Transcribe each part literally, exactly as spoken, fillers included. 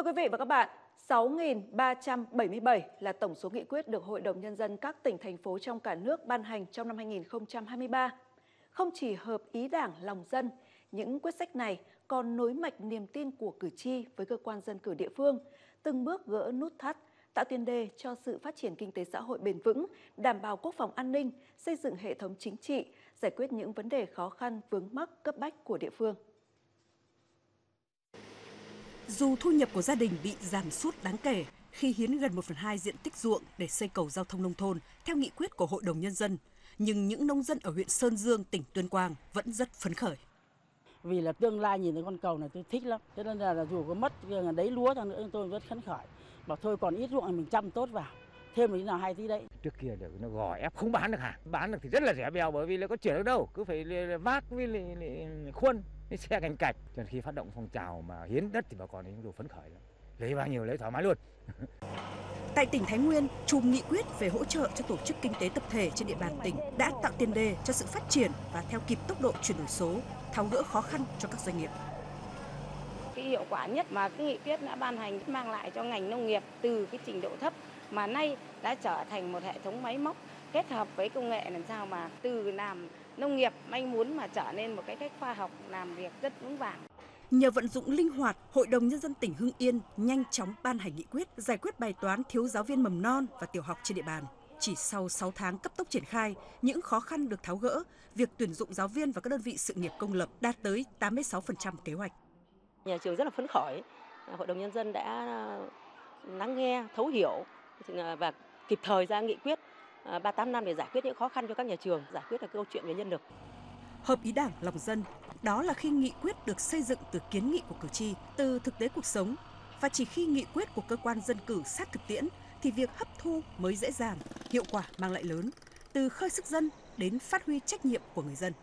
quý vị và các bạn, sáu nghìn ba trăm bảy mươi bảy là tổng số nghị quyết được Hội đồng Nhân dân các tỉnh, thành phố trong cả nước ban hành trong năm hai nghìn không trăm hai mươi ba. Không chỉ hợp ý Đảng, lòng dân, những quyết sách này còn nối mạch niềm tin của cử tri với cơ quan dân cử địa phương, từng bước gỡ nút thắt, tạo tiền đề cho sự phát triển kinh tế xã hội bền vững, đảm bảo quốc phòng an ninh, xây dựng hệ thống chính trị, giải quyết những vấn đề khó khăn vướng mắc cấp bách của địa phương. Dù thu nhập của gia đình bị giảm sút đáng kể khi hiến gần một phần hai diện tích ruộng để xây cầu giao thông nông thôn theo nghị quyết của Hội đồng Nhân dân, nhưng những nông dân ở huyện Sơn Dương, tỉnh Tuyên Quang vẫn rất phấn khởi. Vì là tương lai nhìn thấy con cầu này tôi thích lắm, thế nên là, là dù có mất đấy lúa ra nữa tôi rất phấn khởi. Bảo thôi còn ít ruộng mình chăm tốt vào, thêm một tí nào hay tí đấy. Trước kia được nó gò ép không bán được hả? Bán được thì rất là rẻ bèo bởi vì là có chuyển được đâu, cứ phải vác với lại, lại khuôn, cái xe cành cạch. Cho nên khi phát động phong trào mà hiến đất thì bà con chúng tôi phấn khởi lắm, lấy bao nhiêu lấy thoải mái luôn. Tại tỉnh Thái Nguyên, chùm nghị quyết về hỗ trợ cho tổ chức kinh tế tập thể trên địa bàn tỉnh đã tạo tiền đề cho sự phát triển và theo kịp tốc độ chuyển đổi số, tháo gỡ khó khăn cho các doanh nghiệp. Cái hiệu quả nhất mà cái nghị quyết đã ban hành mang lại cho ngành nông nghiệp từ cái trình độ thấp mà nay đã trở thành một hệ thống máy móc kết hợp với công nghệ, làm sao mà từ làm nông nghiệp manh muốn mà trở nên một cái cách khoa học làm việc rất vững vàng. Nhờ vận dụng linh hoạt, Hội đồng Nhân dân tỉnh Hưng Yên nhanh chóng ban hành nghị quyết giải quyết bài toán thiếu giáo viên mầm non và tiểu học trên địa bàn. Chỉ sau sáu tháng cấp tốc triển khai, những khó khăn được tháo gỡ, việc tuyển dụng giáo viên vào các đơn vị sự nghiệp công lập đạt tới tám mươi sáu phần trăm kế hoạch. Nhà trường rất là phấn khởi, Hội đồng Nhân dân đã lắng nghe, thấu hiểu và kịp thời ra nghị quyết ba mươi tám năm để giải quyết những khó khăn cho các nhà trường, giải quyết được câu chuyện về nhân lực. Hợp ý Đảng, lòng dân, đó là khi nghị quyết được xây dựng từ kiến nghị của cử tri, từ thực tế cuộc sống. Và chỉ khi nghị quyết của cơ quan dân cử sát thực tiễn thì việc hấp thu mới dễ dàng, hiệu quả mang lại lớn, từ khơi sức dân đến phát huy trách nhiệm của người dân.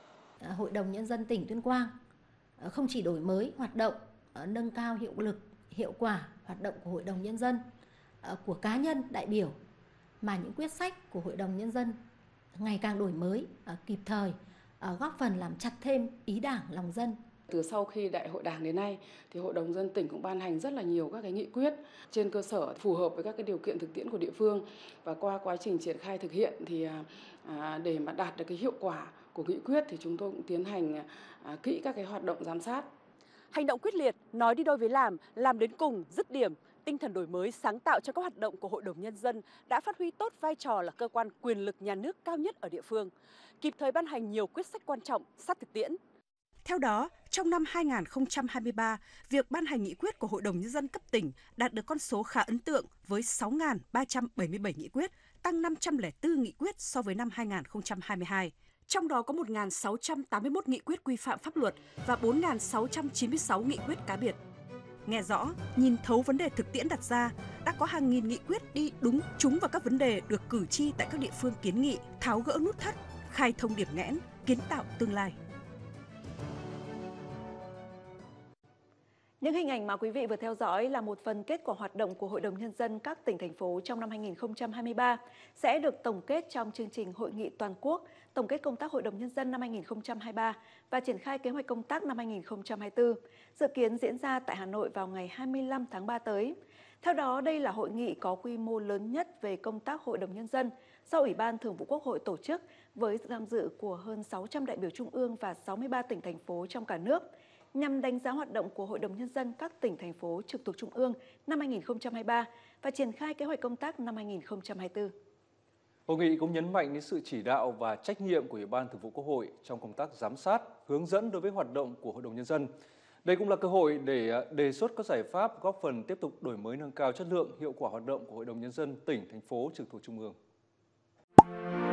Hội đồng Nhân dân tỉnh Tuyên Quang không chỉ đổi mới hoạt động, nâng cao hiệu lực, hiệu quả hoạt động của Hội đồng Nhân dân, của cá nhân đại biểu, mà những quyết sách của Hội đồng Nhân dân ngày càng đổi mới, kịp thời, góp phần làm chặt thêm ý Đảng, lòng dân. Từ sau khi Đại hội Đảng đến nay thì Hội đồng Nhân dân tỉnh cũng ban hành rất là nhiều các cái nghị quyết trên cơ sở phù hợp với các cái điều kiện thực tiễn của địa phương, và qua quá trình triển khai thực hiện thì à, để mà đạt được cái hiệu quả của nghị quyết thì chúng tôi cũng tiến hành à, kỹ các cái hoạt động giám sát. Hành động quyết liệt, nói đi đôi với làm, làm đến cùng, dứt điểm, tinh thần đổi mới sáng tạo cho các hoạt động của Hội đồng Nhân dân đã phát huy tốt vai trò là cơ quan quyền lực nhà nước cao nhất ở địa phương, kịp thời ban hành nhiều quyết sách quan trọng sát thực tiễn. Theo đó, trong năm hai nghìn không trăm hai mươi ba, việc ban hành nghị quyết của Hội đồng Nhân dân cấp tỉnh đạt được con số khá ấn tượng với sáu nghìn ba trăm bảy mươi bảy nghị quyết, tăng năm trăm lẻ bốn nghị quyết so với năm hai nghìn không trăm hai mươi hai. Trong đó có một nghìn sáu trăm tám mươi mốt nghị quyết quy phạm pháp luật và bốn nghìn sáu trăm chín mươi sáu nghị quyết cá biệt. Nghe rõ, nhìn thấu vấn đề thực tiễn đặt ra, đã có hàng nghìn nghị quyết đi đúng trúng vào các vấn đề được cử tri tại các địa phương kiến nghị, tháo gỡ nút thắt, khai thông điểm nghẽn, kiến tạo tương lai. Những hình ảnh mà quý vị vừa theo dõi là một phần kết quả hoạt động của Hội đồng Nhân dân các tỉnh, thành phố trong năm hai nghìn không trăm hai mươi ba sẽ được tổng kết trong chương trình Hội nghị toàn quốc tổng kết công tác Hội đồng Nhân dân năm hai nghìn không trăm hai mươi ba và triển khai kế hoạch công tác năm hai nghìn không trăm hai mươi tư, dự kiến diễn ra tại Hà Nội vào ngày hai mươi lăm tháng ba tới. Theo đó, đây là hội nghị có quy mô lớn nhất về công tác Hội đồng Nhân dân do Ủy ban Thường vụ Quốc hội tổ chức, với sự tham dự của hơn sáu trăm đại biểu trung ương và sáu mươi ba tỉnh, thành phố trong cả nước, nhằm đánh giá hoạt động của Hội đồng Nhân dân các tỉnh, thành phố trực thuộc Trung ương năm hai nghìn không trăm hai mươi ba và triển khai kế hoạch công tác năm hai nghìn không trăm hai mươi tư. Hội nghị cũng nhấn mạnh đến sự chỉ đạo và trách nhiệm của Ủy ban Thường vụ Quốc hội trong công tác giám sát, hướng dẫn đối với hoạt động của Hội đồng Nhân dân. Đây cũng là cơ hội để đề xuất các giải pháp góp phần tiếp tục đổi mới, nâng cao chất lượng, hiệu quả hoạt động của Hội đồng Nhân dân tỉnh, thành phố trực thuộc Trung ương.